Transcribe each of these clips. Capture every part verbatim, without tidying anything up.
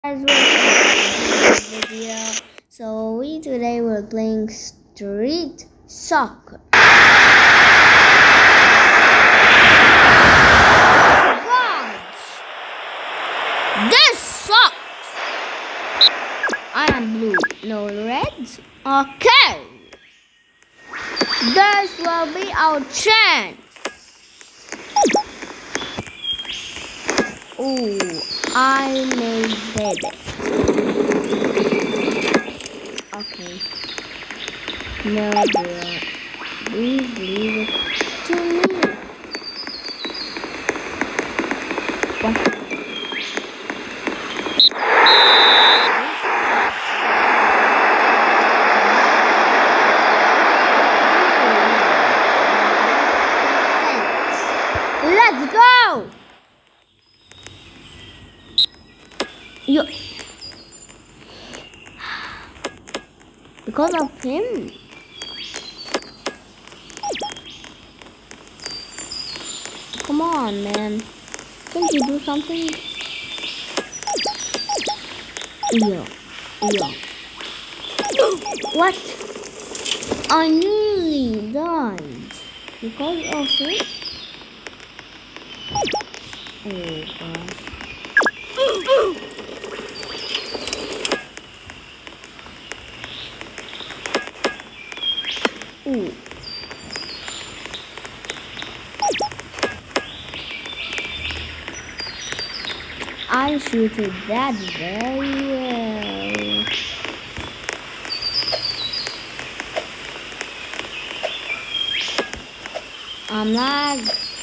Guys, welcome to the video. So we today we're playing street soccer. God, this sucks. I am blue, no red. Okay, this will be our chance. Ooh, I made it. Okay. No dear. Please leave it to me. What? Let's go! You, because of him. Come on, man. Can't you do something? Yeah, yeah. What? I nearly died because of him. Oh gosh. Ooh. I shooted that very well. I'm lag.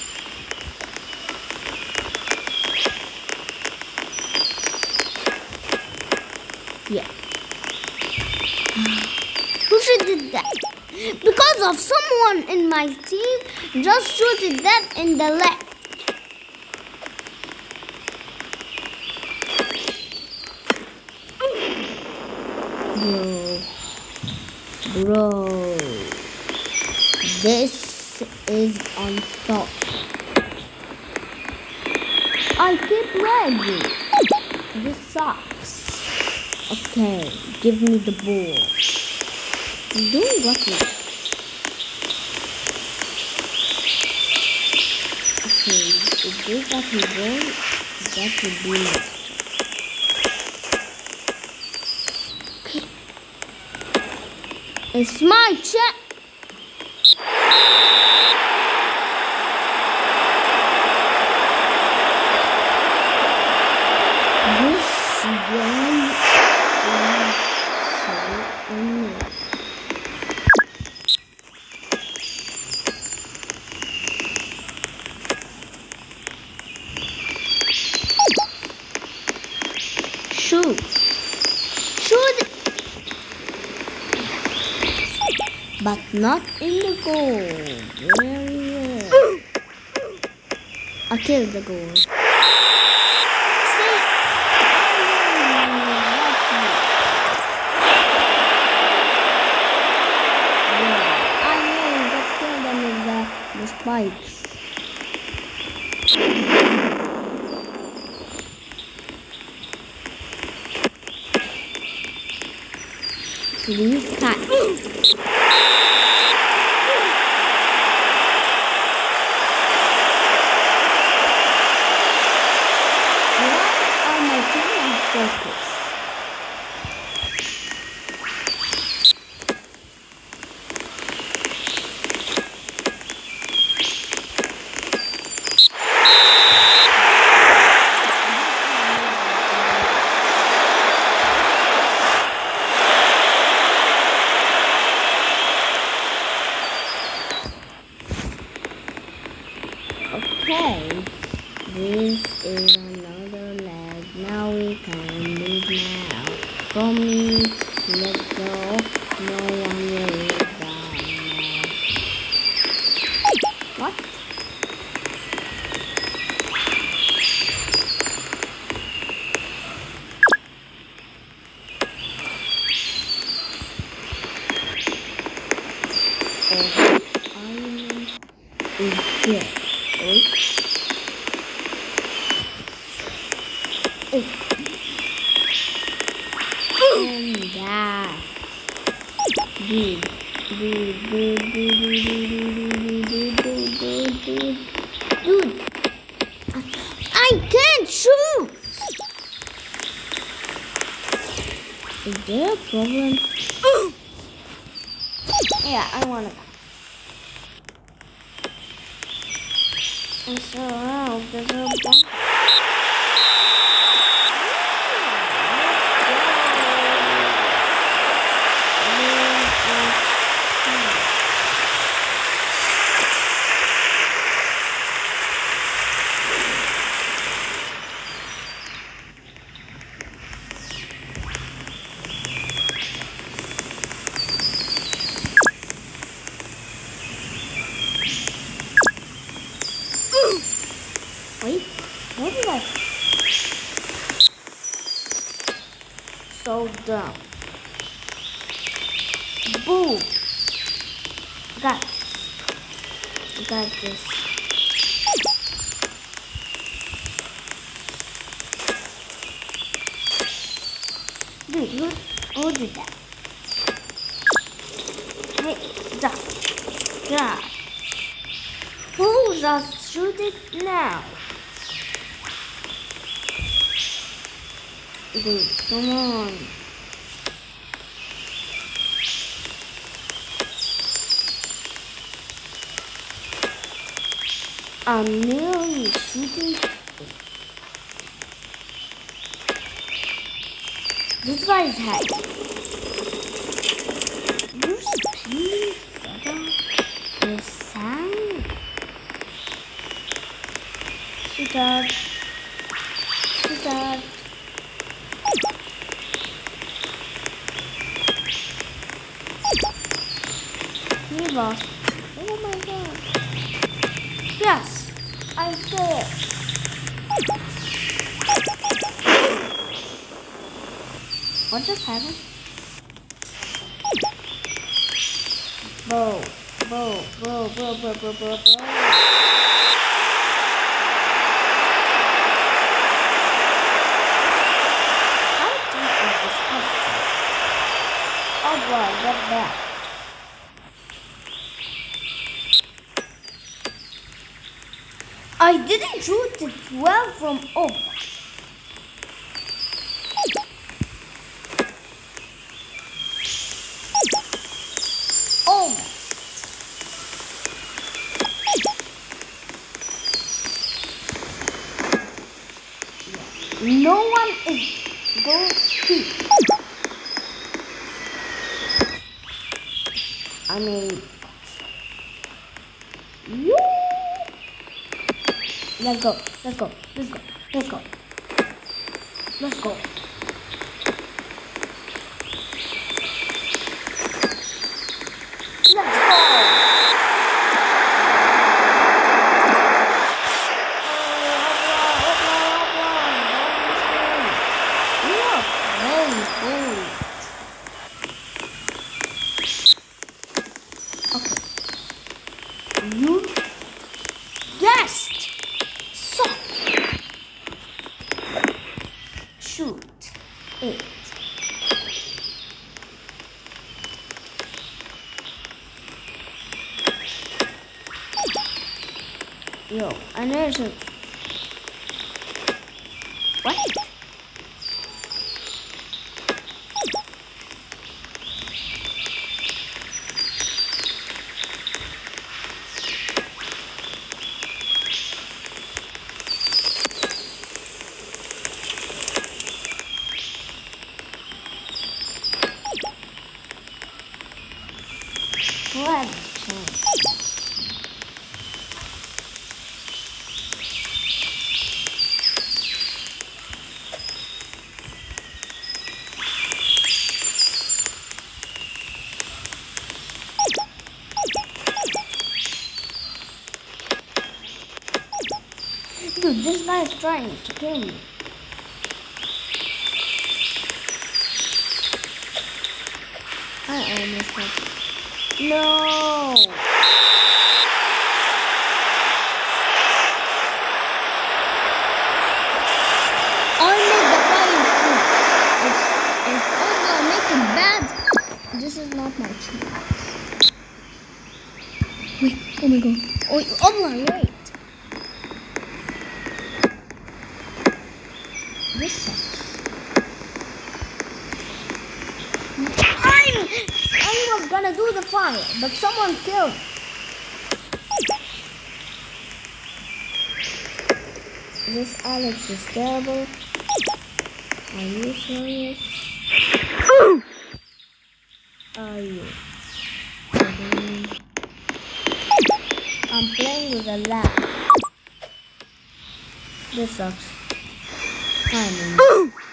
Yeah. Who should did that? Because of someone in my team just shooted that in the left. Bro, bro, this is unstoppable. I keep lagging. This sucks. Okay, give me the ball. I'm doing what now? Okay, if they got me wrong, that would be next. Okay. It's my check. This game is so annoying. Shoot. Shoot. But not in the goal. Very well. I killed the goal. See? I know. Just kill them with the, the spikes. Please cut. Why are my team on focus? Okay, this is another leg. Now we can move now. Come me, let's go. No one will die now. What? Oh, I is dead. Oh. Oh. and that. Dude, dude, dude, dude, dude, dude, dude, dude, dude, dude. I can't shoot. Is there a problem? Yeah, I wanna. And so now there's a bunch. Wait, what did I? So dumb. Boom. Got this. Got this. Dude, who, who did that? Hey, stop. God. Who just shoot it now? Dude, come on. I'm nearly shooting. This guy's head. You're speeding further. The sound. Sweetheart. Sweetheart. Hey, boss. Oh my god. Yes, I did it. What just happened? Bro, bro, bro, bro, bro, bro, bro, bro. I think it's disgusting. Oh boy, get back. I didn't shoot it well from up. Almost. No one is going to. I mean, you. Let's go, let's go, let's go, let's go, let's go. Let's go! You are very good. Okay. You guessed. Shoot it. Yo, I know shoot. What? What? Dude, this guy is trying to kill me. I almost got it. No! I made the fire shoot. If, if Oh my god. Oh, oh my wait. This sucks. I'm, I was gonna do the fire, but someone killed me. This Alex is terrible. Are you serious? Are you? I'm playing with a lag. This sucks. I know.